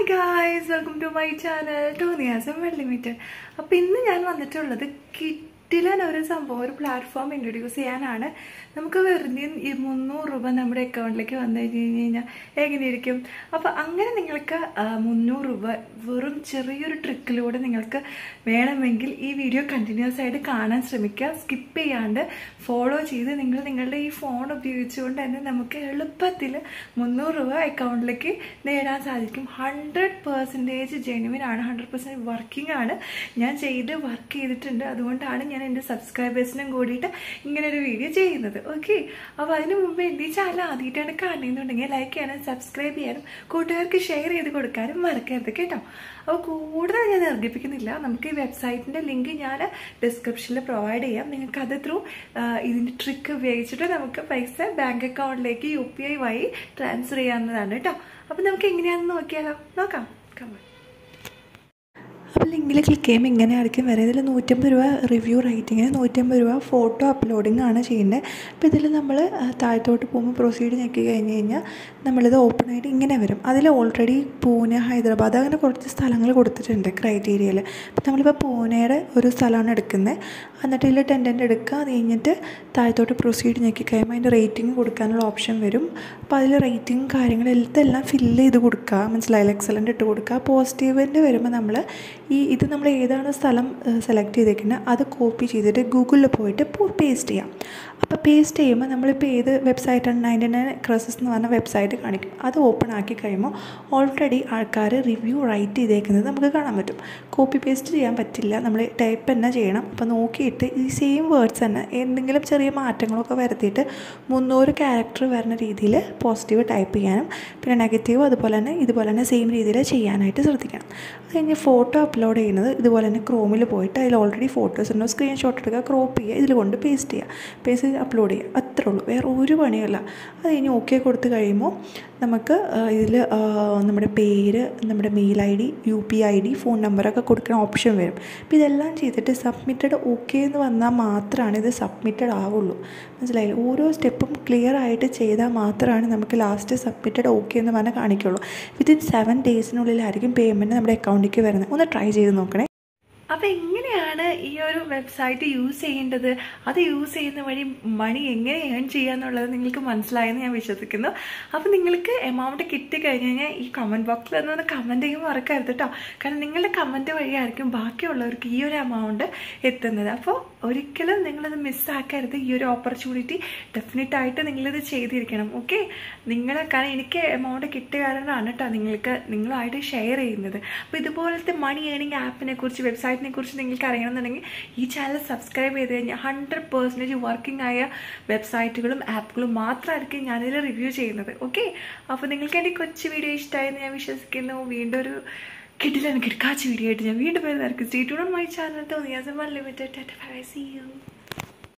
guys, welcome to my channel Tonias Unlimited. അപ്പോൾ ഇന്ന് ഞാൻ വന്നിട്ടുള്ളത് കിട്ടിലൻ ഒരു സംഭവം ഒരു പ്ലാറ്റ്ഫോം ഇൻട്രൊഡ്യൂസ് ചെയ്യാനാണ്. നമുക്ക് വെറുതെ 300 രൂപ നമ്മുടെ അക്കൗണ്ടിലേക്ക് വന്നു കഴിഞ്ഞാൽ എങ്ങനെയിരിക്കും? അപ്പോൾ അങ്ങനെ നിങ്ങൾക്ക് 300 രൂപ വെറും ചെറിയൊരു ട്രിക്കിലൂടെ നിങ്ങൾക്ക് വേണമെങ്കിൽ ഈ വീഡിയോ കണ്ടിന്യൂസ് ആയിട്ട് കാണാൻ ശ്രമിക്കുക. സ്കിപ്പ് ചെയ്യാണ്ട് ഫോളോ ചെയ്ത് നിങ്ങളുടെ ഈ ഫോൺ ഉപയോഗിച്ചുകൊണ്ട് തന്നെ നമുക്ക് എളുപ്പത്തിൽ 300 രൂപ അക്കൗണ്ടിലേക്ക് നേടാൻ സാധിക്കും. 100% ജെന്യുവിൻ ആണ്, 100% വർക്കിംഗ് ആണ്. ഞാൻ വർക്ക് ചെയ്തിട്ടുണ്ട്. അതുകൊണ്ടാണ് ഞാൻ എൻ്റെ സബ്സ്ക്രൈബേഴ്സിനും കൂടിയിട്ട് ഇങ്ങനൊരു വീഡിയോ ചെയ്യുന്നത്. ഓക്കെ, അപ്പോൾ അതിന് മുമ്പ് എൻ്റെ ഈ ചാനൽ ആദ്യമായിട്ടാണ് കാണുന്നുണ്ടെങ്കിൽ ലൈക്ക് ചെയ്യാനും സബ്സ്ക്രൈബ് ചെയ്യാനും കൂട്ടുകാർക്ക് ഷെയർ ചെയ്ത് കൊടുക്കാനും മറക്കരുത് കേട്ടോ. അപ്പോൾ കൂടുതൽ ഞാൻ നിർദ്ദേശിക്കുന്നില്ല. നമുക്ക് ഈ വെബ്സൈറ്റിൻ്റെ ലിങ്ക് ഞാൻ ഡിസ്ക്രിപ്ഷനിൽ പ്രൊവൈഡ് ചെയ്യാം. നിങ്ങൾക്ക് അത് ത്രൂ ഇതിൻ്റെ ട്രിക്ക് ഉപയോഗിച്ചിട്ട് നമുക്ക് പൈസ ബാങ്ക് അക്കൗണ്ടിലേക്ക് UPI വഴി ട്രാൻസ്ഫർ ചെയ്യാവുന്നതാണ് കേട്ടോ. അപ്പോൾ നമുക്ക് എങ്ങനെയാണെന്ന് നോക്കാം. കമോൺ. അപ്പോൾ ലിങ്കിൽ ക്ലിക്ക് ചെയ്യുമ്പോൾ ഇങ്ങനെ ആയിരിക്കും വരെ. ഇതിൽ 150 രൂപ റിവ്യൂ റൈറ്റിങ്ങിന്, 150 രൂപ ഫോട്ടോ അപ്ലോഡിങ് ആണ് ചെയ്യുന്നത്. അപ്പോൾ ഇതിൽ നമ്മൾ താഴത്തോട്ട് പോകുമ്പോൾ പ്രൊസീഡ് ഞെക്കി കഴിഞ്ഞ് കഴിഞ്ഞാൽ നമ്മളിത് ഓപ്പൺ ആയിട്ട് ഇങ്ങനെ വരും. അതിൽ ഓൾറെഡി പൂനെ, ഹൈദരാബാദ് അങ്ങനെ കുറച്ച് സ്ഥലങ്ങൾ കൊടുത്തിട്ടുണ്ട് ക്രൈറ്റീരിയയിൽ. അപ്പോൾ നമ്മളിപ്പോൾ പൂനെയുടെ ഒരു സ്ഥലമാണ് എടുക്കുന്നത്. എന്നിട്ട് ഇതിൽ ടെൻഡൻ്റ് എടുക്കുക. അത് കഴിഞ്ഞിട്ട് താഴത്തോട്ട് പ്രൊസീഡ് ഞെക്കി കഴിയുമ്പോൾ അതിൻ്റെ റേറ്റിംഗ് കൊടുക്കാനുള്ള ഓപ്ഷൻ വരും. അപ്പോൾ അതിൽ റേറ്റിംഗ് കാര്യങ്ങളെല്ലാം ഫില്ല് ചെയ്ത് കൊടുക്കുക. മനസ്സിലായില്ല? എക്സലൻ്റ് ഇട്ട് കൊടുക്കുക. പോസിറ്റീവിൻ്റെ വരുമ്പോൾ നമ്മൾ ഇത് നമ്മൾ ഏതാണ് സ്ഥലം സെലക്ട് ചെയ്തേക്കുന്നത് അത് കോപ്പി ചെയ്തിട്ട് ഗൂഗിളിൽ പോയിട്ട് പേസ്റ്റ് ചെയ്യാം. അപ്പോൾ പേസ്റ്റ് ചെയ്യുമ്പോൾ നമ്മളിപ്പോൾ ഏത് വെബ്സൈറ്റാണ് 99 Crushes എന്ന് പറഞ്ഞ വെബ്സൈറ്റ് കാണിക്കും. അത് ഓപ്പൺ ആക്കി കഴിയുമ്പോൾ ഓൾറെഡി ആൾക്കാർ റിവ്യൂ റൈറ്റ് ചെയ്തേക്കുന്നത് നമുക്ക് കാണാൻ പറ്റും. കോപ്പി പേസ്റ്റ് ചെയ്യാൻ പറ്റില്ല, നമ്മൾ ടൈപ്പ് തന്നെ ചെയ്യണം. അപ്പോൾ നോക്കിയിട്ട് ഈ സെയിം വേർഡ്സ് തന്നെ എന്തെങ്കിലും ചെറിയ മാറ്റങ്ങളൊക്കെ വരുത്തിയിട്ട് 300 ക്യാരക്ടർ വരുന്ന രീതിയിൽ പോസിറ്റീവ് ടൈപ്പ് ചെയ്യാനും പിന്നെ നെഗറ്റീവ് ഇതുപോലെ തന്നെ സെയിം രീതിയിൽ ചെയ്യാനായിട്ട് ശ്രദ്ധിക്കണം. അത് കഴിഞ്ഞ് ഫോട്ടോ അപ്ലോഡ് ചെയ്യുന്നത് ഇതുപോലെ തന്നെ ക്രോമിൽ പോയിട്ട് അതിൽ ഓൾറെഡി ഫോട്ടോസ് ഉണ്ടോ സ്ക്രീൻഷോട്ട് എടുക്കുക, ക്രോപ്പ് ചെയ്യുക, ഇതിൽ കൊണ്ട് പേസ്റ്റ് ചെയ്യുക, അപ്ലോഡ് ചെയ്യുക. അത്രേ ഉള്ളൂ, വേറെ ഒരു പണിയല്ല. അത് കഴിഞ്ഞ് ഓക്കെ കൊടുത്ത് കഴിയുമ്പോൾ നമുക്ക് ഇതിൽ നമ്മുടെ പേര്, നമ്മുടെ mail ID, UPI ID, phone നമ്പറൊക്കെ കൊടുക്കുന്ന ഓപ്ഷൻ വരും. അപ്പോൾ ഇതെല്ലാം ചെയ്തിട്ട് സബ്മിറ്റഡ് ഓക്കെ എന്ന് വന്നാൽ മാത്രമാണ് ഇത് സബ്മിറ്റഡ് ആവുള്ളൂ. മനസ്സിലായില്ലേ? ഓരോ സ്റ്റെപ്പും ക്ലിയർ ആയിട്ട് ചെയ്താൽ മാത്രമാണ് നമുക്ക് ലാസ്റ്റ് സബ്മിറ്റഡ് ഓക്കെ എന്ന് പറഞ്ഞാൽ കാണിക്കുള്ളൂ. വിത്തിൻ 7 ഡേയ്സിനുള്ളിലായിരിക്കും പേയ്മെൻറ്റ് നമ്മുടെ അക്കൗണ്ടിലേക്ക് വരുന്നത്. ഒന്ന് ട്രൈ ചെയ്ത് നോക്കണേ. അപ്പോൾ എങ്ങനെയാണ് ഈ ഒരു വെബ്സൈറ്റ് യൂസ് ചെയ്യേണ്ടത്, അത് യൂസ് ചെയ്യുന്ന വഴി മണി എങ്ങനെ ഏൺ ചെയ്യാന്നുള്ളത് നിങ്ങൾക്ക് മനസ്സിലായെന്ന് ഞാൻ വിശ്വസിക്കുന്നു. അപ്പോൾ നിങ്ങൾക്ക് എമൗണ്ട് കിട്ടിക്കഴിഞ്ഞ് കഴിഞ്ഞാൽ ഈ കമൻറ്റ് ബോക്സിൽ ഒന്ന് കമൻറ്റ് ചെയ്യുമ്പോൾ മറക്കരുത് കേട്ടോ. കാരണം നിങ്ങളുടെ കമൻറ്റ് വഴിയായിരിക്കും ബാക്കിയുള്ളവർക്ക് ഈ ഒരു എമൗണ്ട് എത്തുന്നത്. അപ്പോൾ ഒരിക്കലും നിങ്ങളത് മിസ്സാക്കരുത്. ഈ ഒരു ഓപ്പർച്യൂണിറ്റി ഡെഫിനറ്റായിട്ട് നിങ്ങളിത് ചെയ്തിരിക്കണം. ഓക്കെ, കാരണം എനിക്ക് എമൗണ്ട് കിട്ടിയ കാരണമാണ് കേട്ടോ നിങ്ങളുമായിട്ട് ഷെയർ ചെയ്യുന്നത്. അപ്പോൾ ഇതുപോലത്തെ മണി ഏണിംഗ് ആപ്പിനെ കുറിച്ച്, വെബ്സൈറ്റിനെ കുറിച്ച് നിങ്ങൾക്ക് അറിയണമെന്നുണ്ടെങ്കിൽ ഈ ചാനൽ സബ്സ്ക്രൈബ് ചെയ്ത് കഴിഞ്ഞാൽ 100% വർക്കിംഗ് ആയ വെബ്സൈറ്റുകളും ആപ്പുകളും മാത്രമായിരിക്കും ഞാനിതിൽ റിവ്യൂ ചെയ്യുന്നത്. ഓക്കെ, അപ്പോൾ നിങ്ങൾക്ക് എൻ്റെ കൊച്ചു വീഡിയോ ഇഷ്ടമായെന്ന് ഞാൻ വിശ്വസിക്കുന്നു. വീണ്ടും ഒരു കിടിലൻ കിടക്കാച്ച വീഡിയോ ആയിട്ട് ഞാൻ വീണ്ടും വരുന്നതായിരിക്കും. Stay tuned on my channel Tonias Unlimited. See you.